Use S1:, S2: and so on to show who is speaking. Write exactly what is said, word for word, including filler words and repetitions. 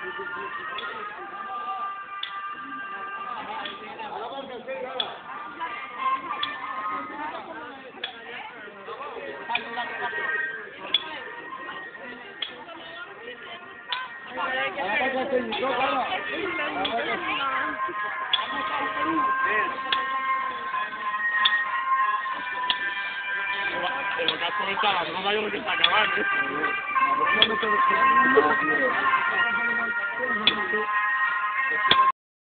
S1: Pero que has comentado, no me digo que está acabando.